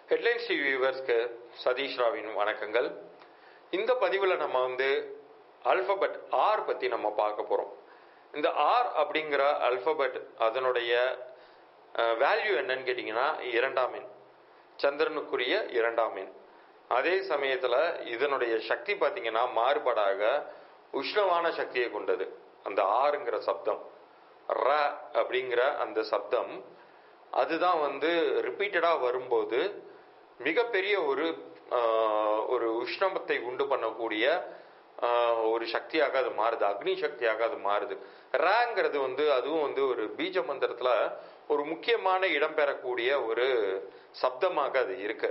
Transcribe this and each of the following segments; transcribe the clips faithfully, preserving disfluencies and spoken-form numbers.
Headlines TV வியூவர்ஸ்க்கு சதீஷ் ராவின் வணக்கங்கள். இந்த பதிவில் நம்ம வந்து அல்பபெட் ஆர் பற்றி நம்ம பார்க்க போகிறோம். இந்த ஆர் அப்படிங்கிற அல்பபெட் அதனுடைய வேல்யூ என்னன்னு கேட்டிங்கன்னா இரண்டாம் எண், சந்திரனுக்குரிய இரண்டாம் எண். அதே சமயத்தில் இதனுடைய சக்தி பார்த்தீங்கன்னா மாறுபாடாக உஷ்ணமான சக்தியை கொண்டது. அந்த ஆறுங்கிற சப்தம், ர அப்படிங்கிற அந்த சப்தம் அதுதான் வந்து ரிப்பீட்டடாக வரும்போது மிகப்பெரிய ஒரு ஒரு உஷ்ணமத்தை உண்டு பண்ணக்கூடிய ஒரு சக்தியாக அது மாறுது, அக்னி சக்தியாக அது மாறுது. ரங்கிறது வந்து அதுவும் வந்து ஒரு பீஜ மந்திரத்துல ஒரு முக்கியமான இடம் பெறக்கூடிய ஒரு சப்தமாக அது இருக்கு.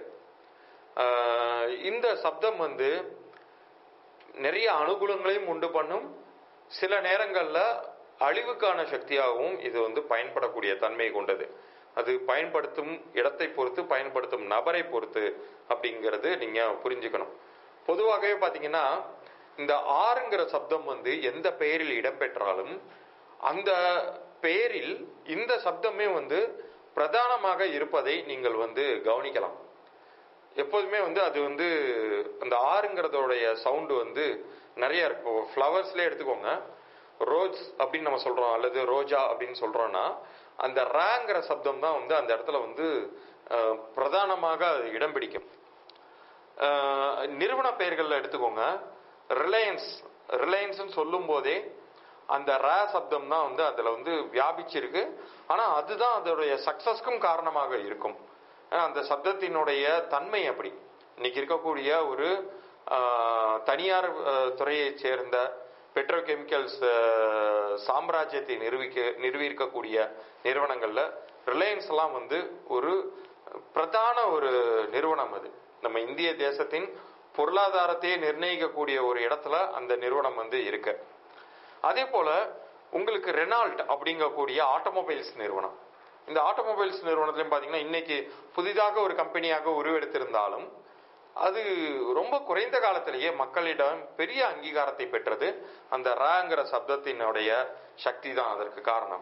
இந்த சப்தம் வந்து நிறைய அனுகூலங்களையும் உண்டு பண்ணும், சில நேரங்கள்ல அழிவுக்கான சக்தியாகவும் இது வந்து பயன்படக்கூடிய தன்மை கொண்டது. அது பயன்படுத்தும் இடத்தை பொறுத்து, பயன்படுத்தும் நபரை பொறுத்து அப்படிங்கிறது நீங்க புரிஞ்சுக்கணும். பொதுவாகவே பாத்தீங்கன்னா இந்த ஆறுங்கிற சப்தம் வந்து எந்த பெயரில் இடம்பெற்றாலும் அந்த பெயரில் இந்த சப்தமே வந்து பிரதானமாக இருப்பதை நீங்கள் வந்து கவனிக்கலாம். எப்போதுமே வந்து அது வந்து அந்த ஆறுங்கிறதோடைய சவுண்டு வந்து நிறைய இருக்கும். ஃப்ளவர்ஸ்லேயே எடுத்துக்கோங்க, ரோஸ் அப்படின்னு நம்ம சொல்றோம் அல்லது ரோஜா அப்படின்னு சொல்றோம்னா அந்த ராங்கிற சப்தம் தான் வந்து அந்த இடத்துல வந்து பிரதானமாக இடம் பிடிக்கும். நிறுவன பெயர்கள்ல எடுத்துக்கோங்க, ரிலையன்ஸ் ரிலையன்ஸ் சொல்லும் போதே அந்த ரா சப்தம் தான் வந்து அதுல வந்து வியாபிச்சிருக்கு. ஆனா அதுதான் அதோடைய சக்சஸ்க்கும் காரணமாக இருக்கும். அந்த சப்தத்தினுடைய தன்மை அப்படி. இன்னைக்கு இருக்கக்கூடிய ஒரு தனியார் துறையை சேர்ந்த பெட்ரோகெமிக்கல்ஸ் சாம்ராஜ்யத்தை நிறுவிக்க நிறுவியிருக்கக்கூடிய நிறுவனங்கள்ல ரிலையன்ஸ் எல்லாம் வந்து ஒரு பிரதான ஒரு நிறுவனம். அது நம்ம இந்திய தேசத்தின் பொருளாதாரத்தையே நிர்ணயிக்கக்கூடிய ஒரு இடத்துல அந்த நிறுவனம் வந்து இருக்கு. அதே போல உங்களுக்கு ரெனால்ட் அப்படிங்கக்கூடிய ஆட்டோமொபைல்ஸ் நிறுவனம். இந்த ஆட்டோமொபைல்ஸ் நிறுவனத்திலையும் பாத்தீங்கன்னா இன்னைக்கு புதிதாக ஒரு கம்பெனியாக உருவெடுத்திருந்தாலும் அது ரொம்ப குறைந்த காலத்திலேயே மக்களிடம் பெரிய அங்கீகாரத்தை பெற்றது. அந்த ராங்கிற சப்தத்தினுடைய சக்தி தான் அதற்கு காரணம்.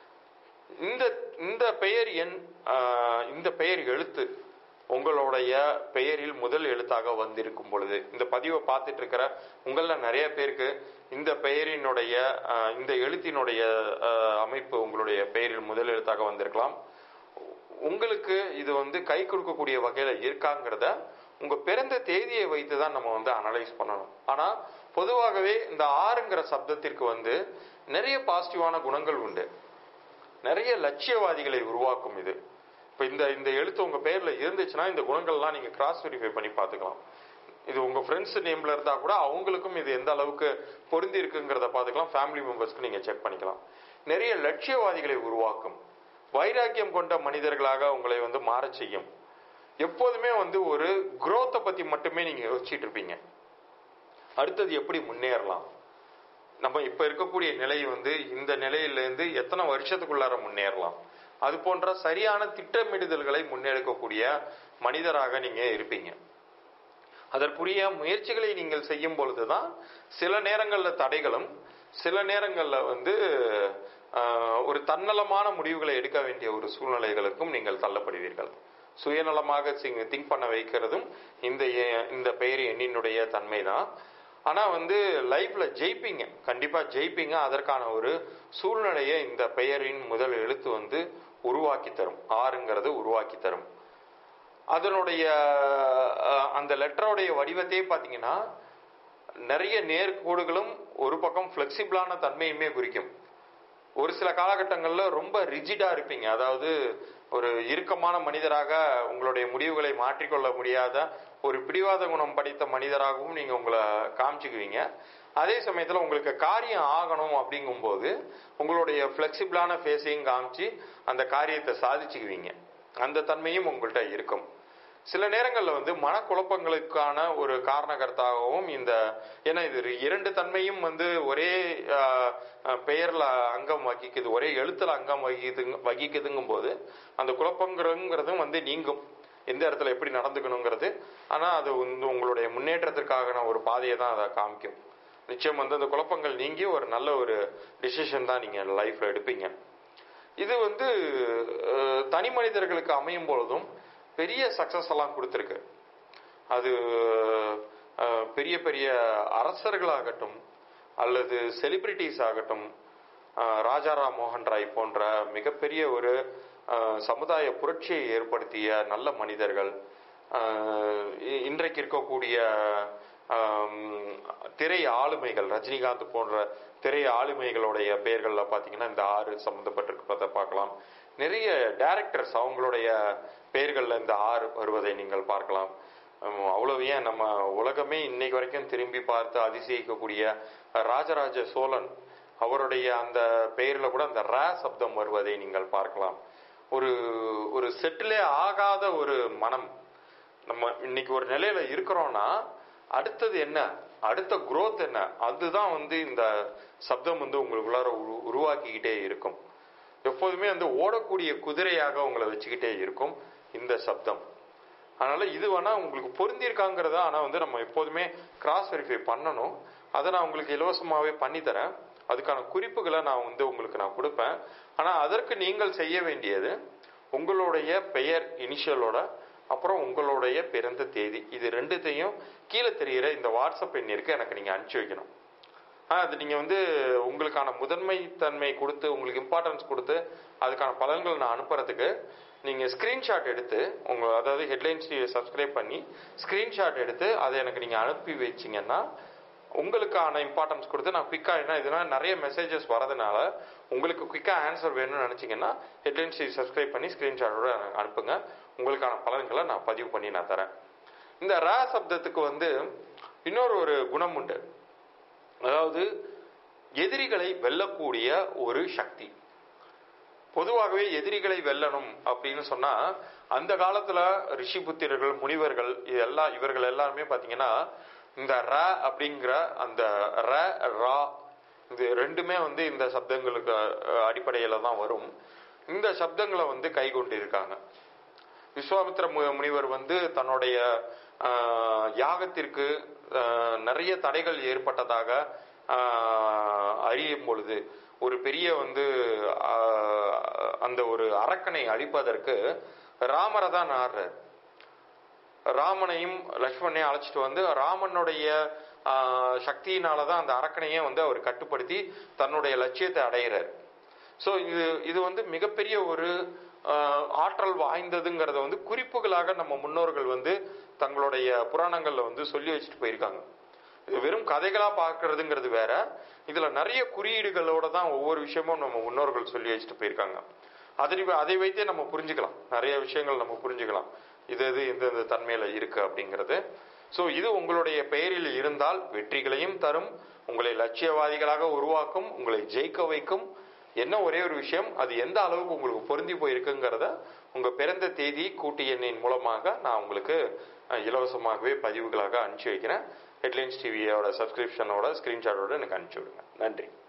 இந்த இந்த பெயர் எண், இந்த பெயர் எழுத்து உங்களுடைய பெயரில் முதல் எழுத்தாக வந்திருக்கும் பொழுது, இந்த பதிவை பார்த்துட்டு இருக்கிற உங்கள நிறைய பேருக்கு இந்த பெயரினுடைய இந்த எழுத்தினுடைய அமைப்பு உங்களுடைய பெயரில் முதல் எழுத்தாக வந்திருக்கலாம். உங்களுக்கு இது வந்து கை கொடுக்கக்கூடிய வகையில இருக்காங்கிறத உங்க பிறந்த தேதியை வைத்து தான் நம்ம வந்து அனலைஸ் பண்ணணும். ஆனா பொதுவாகவே இந்த ஆறுங்கிற சப்தத்திற்கு வந்து நிறைய பாசிட்டிவான குணங்கள் உண்டு, நிறைய லட்சியவாதிகளை உருவாக்கும். இது இப்ப இந்த இந்த எழுத்து உங்க பெயர்ல இருந்துச்சுன்னா இந்த குணங்கள்லாம் நீங்க கிராஸ் வெரிஃபை பண்ணி பார்த்துக்கலாம். இது உங்க ஃப்ரெண்ட்ஸ் நேம்ல இருந்தா கூட அவங்களுக்கும் இது எந்த அளவுக்கு பொருந்தி இருக்குங்கிறத பார்த்துக்கலாம். ஃபேமிலி மெம்பர்ஸ்க்கு நீங்க செக் பண்ணிக்கலாம். நிறைய லட்சியவாதிகளை உருவாக்கும், வைராக்கியம் கொண்ட மனிதர்களாக உங்களை வந்து மாற செய்யும். எப்போதுமே வந்து ஒரு குரோத்தை பத்தி மட்டுமே நீங்க யோசிச்சுட்டு இருப்பீங்க. அடுத்தது எப்படி முன்னேறலாம், நம்ம இப்ப இருக்கக்கூடிய நிலை வந்து இந்த நிலையிலிருந்து எத்தனை வருஷத்துக்குள்ளார முன்னேறலாம், அது போன்ற சரியான திட்டமிடுதல்களை முன்னெடுக்கக்கூடிய மனிதராக நீங்க இருப்பீங்க. அதற்குரிய முயற்சிகளை நீங்கள் செய்யும் பொழுதுதான் சில நேரங்கள்ல தடைகளும் சில நேரங்கள்ல வந்து ஒரு தன்னலமான முடிவுகளை எடுக்க வேண்டிய ஒரு சூழ்நிலைகளுக்கும் நீங்கள் தள்ளப்படுவீர்கள். சுயநலமாக திங்க் பண்ண வைக்கிறதும் இந்த இந்த பெயர் எண்ணினுடைய தன்மை தான். ஆனா வந்து லைஃப்ல ஜெயிப்பீங்க, கண்டிப்பா ஜெயிப்பீங்க. அதற்கான ஒரு சூழ்நிலையை இந்த பெயரின் முதல் எழுத்து வந்து உருவாக்கி தரும், ஆறுங்கிறது உருவாக்கி தரும். அதனுடைய அந்த லெட்டருடைய வடிவத்தையே பாத்தீங்கன்னா நிறைய நேர்கோடுகளும் ஒரு பக்கம் பிளெக்சிபிளான தன்மையுமே குறிக்கும். ஒரு சில காலகட்டங்கள்ல ரொம்ப ரிஜிடா இருப்பீங்க, அதாவது ஒரு இறுக்கமான மனிதராக உங்களுடைய முடிவுகளை மாற்றிக்கொள்ள முடியாத ஒரு பிடிவாத குணம் படித்த மனிதராகவும் நீங்க உங்களை காமிச்சுக்குவீங்க. அதே சமயத்துல உங்களுக்கு காரியம் ஆகணும் அப்படிங்கும் போது உங்களுடைய பிளெக்சிபிளான ஃபேஸையும் காமிச்சு அந்த காரியத்தை சாதிச்சுக்குவீங்க. அந்த தன்மையும் உங்கள்கிட்ட இருக்கும். சில நேரங்கள்ல வந்து மனக்குழப்பங்களுக்கான ஒரு காரணகர்த்தாகவும் இந்த, ஏன்னா இது இரண்டு தன்மையும் வந்து ஒரே பெயர்ல அங்கம் வகிக்குது, ஒரே எழுத்துல அங்கம் வகிக்குது வகிக்குதுங்கும் போது அந்த குழப்பங்கிறதும் வந்து நீங்கும், எந்த இடத்துல எப்படி நடந்துக்கணுங்கிறது. ஆனா அது வந்து உங்களுடைய முன்னேற்றத்திற்கான ஒரு பாதையை தான் அதை காமிக்கும். நிச்சயம் வந்து அந்த குழப்பங்கள் நீங்கி ஒரு நல்ல ஒரு டிசிஷன் தான் நீங்க லைஃப்ல எடுப்பீங்க. இது வந்து தனி மனிதர்களுக்கு அமையும் பொழுதும் பெரிய சக்சஸ் எல்லாம் கொடுத்துருக்கு. அது பெரிய பெரிய அரசர்களாகட்டும் அல்லது செலிபிரிட்டிஸ் ஆகட்டும், ராஜாராம் மோகன் ராய் போன்ற மிகப்பெரிய ஒரு சமுதாய புரட்சியை ஏற்படுத்திய நல்ல மனிதர்கள், இன்றைக்கு இருக்கக்கூடிய திரை ஆளுமைகள், ரஜினிகாந்த் போன்ற திரை ஆளுமைகளுடைய பெயர்கள்ல பாத்தீங்கன்னா இந்த ஆறு சம்பந்தப்பட்டிருப்பதை பார்க்கலாம். நிறைய டைரக்டர்ஸ் அவங்களுடைய பெயர்கள்ல இந்த ஆறு வருவதை நீங்கள் பார்க்கலாம். அவ்வளவு ஏன் நம்ம உலகமே இன்னைக்கு வரைக்கும் திரும்பி பார்த்து அதிசயிக்கக்கூடிய ராஜராஜ சோழன் அவருடைய அந்த பெயர்ல கூட அந்த ரா சப்தம் வருவதை நீங்கள் பார்க்கலாம். ஒரு ஒரு செட்டிலே ஆகாத ஒரு மனம், நம்ம இன்னைக்கு ஒரு நிலையில இருக்கிறோம்னா அடுத்தது என்ன, அடுத்த குரோத் என்ன, அதுதான் வந்து இந்த சப்தம் வந்து உங்களுக்குள்ளார உருவாக்கிக்கிட்டே இருக்கும். எப்போதுமே வந்து ஓடக்கூடிய குதிரையாக உங்களை வச்சுக்கிட்டே இருக்கும் இந்த சப்தம். அதனால இது வேணா உங்களுக்கு பொருந்திருக்காங்கிறத ஆனா வந்து நம்ம எப்போதுமே கிராஸ் வெரிஃபை பண்ணணும். அதை நான் உங்களுக்கு இலவசமாவே பண்ணி தரேன். அதுக்கான குறிப்புகளை நான் வந்து உங்களுக்கு நான் கொடுப்பேன். ஆனா அதற்கு நீங்கள் செய்ய வேண்டியது உங்களுடைய பெயர் இனிஷியலோட அப்புறம் உங்களுடைய பிறந்த தேதி, இது ரெண்டுத்தையும் கீழே தெரிகிற இந்த வாட்ஸ்அப் எண்ணிற்கு எனக்கு நீங்க அனுப்பிச்சு வைக்கணும். ஆஹ் அது நீங்க வந்து உங்களுக்கான முதன்மை தன்மை கொடுத்து உங்களுக்கு இம்பார்ட்டன்ஸ் கொடுத்து அதுக்கான பலன்கள் நான் அனுப்புறதுக்கு நீங்க ஸ்கிரீன்ஷாட் எடுத்து உங்க அதாவது ஹெட்லைன்ஸ் டிவியை சப்ஸ்கிரைப் பண்ணி ஸ்கிரீன்ஷாட் எடுத்து அதை எனக்கு நீங்க அனுப்பி வச்சிங்கன்னா உங்களுக்கான இம்பார்ட்டன்ஸ் கொடுத்து நான் குயிக்கா, ஏன்னா இதெல்லாம் நிறைய மெசேஜஸ் வரதுனால உங்களுக்கு குயிக்கா ஆன்சர் வேணும்னு நினைச்சீங்கன்னா ஹெட்லைன்ஸ் டிவி சப்ஸ்கிரைப் பண்ணி ஸ்கிரீன்ஷாட்டோட அனுப்புங்க. உங்களுக்கான பலன்களை நான் பதிவு பண்ணி நான் தரேன். இந்த ரா சப்தத்துக்கு வந்து இன்னொரு ஒரு குணம் உண்டு. அதாவது எதிரிகளை வெல்லக்கூடிய ஒரு சக்தி. பொதுவாகவே எதிரிகளை வெல்லணும் அப்படின்னு சொன்னா அந்த காலத்துல ரிஷி புத்திரர்கள், முனிவர்கள், இதெல்லாம் இவர்கள் எல்லாருமே பாத்தீங்கன்னா இந்த ர அப்படிங்கிற அந்த ர ரா இது ரெண்டுமே வந்து இந்த சப்தங்களுக்கு அடிப்படையில தான் வரும். இந்த சப்தங்களை வந்து கை கொண்டு இருக்காங்க. விஸ்வாமித்திர முனிவர் வந்து தன்னுடைய யாகத்திற்கு நிறைய தடைகள் ஏற்பட்டதாக அறியும் பொழுது ஒரு பெரிய வந்து அந்த ஒரு அரக்கனை அழிப்பதற்கு ராமரை தான் நாடுறார். ராமனையும் லட்சுமணையும் அழைச்சிட்டு வந்து ராமனுடைய சக்தியினாலதான் அந்த அரக்கனையே வந்து அவர் கட்டுப்படுத்தி தன்னுடைய லட்சியத்தை அடைகிறார். சோ இது இது வந்து மிகப்பெரிய ஒரு ஆற்றல் வாய்ந்ததுங்கிறத வந்து குறிப்புகளாக நம்ம முன்னோர்கள் வந்து தங்களுடைய புராணங்கள்ல வந்து சொல்லி வச்சுட்டு போயிருக்காங்க. வெறும் கதைகளா பார்க்கறதுங்கிறது வேற, இதுல நிறைய குறியீடுகளோட தான் ஒவ்வொரு விஷயமும் நம்ம முன்னோர்கள் சொல்லி வச்சுட்டு போயிருக்காங்க. அதை அதை வைத்தே நம்ம புரிஞ்சுக்கலாம், நிறைய விஷயங்கள் நம்ம புரிஞ்சுக்கலாம் இது இது எந்தெந்த தன்மையில இருக்கு அப்படிங்கிறது. சோ இது உங்களுடைய பெயரில் இருந்தால் வெற்றிகளையும் தரும், உங்களை லட்சியவாதிகளாக உருவாக்கும், உங்களை ஜெயிக்க வைக்கும். என்ன ஒரே ஒரு விஷயம், அது எந்த அளவுக்கு உங்களுக்கு பொருந்தி போயிருக்குங்கிறத உங்க பிறந்த தேதி கூட்டு எண்ணின் மூலமாக நான் உங்களுக்கு இலவசமாகவே பதிவுகளாக அனுப்பிச்சு வைக்கிறேன். ஹெட்லைன்ஸ் டிவியோட சப்ஸ்கிரிப்ஷனோட ஸ்கிரீன்ஷாட்டோட எனக்கு அனுப்பிச்சு விடுங்க. நன்றி.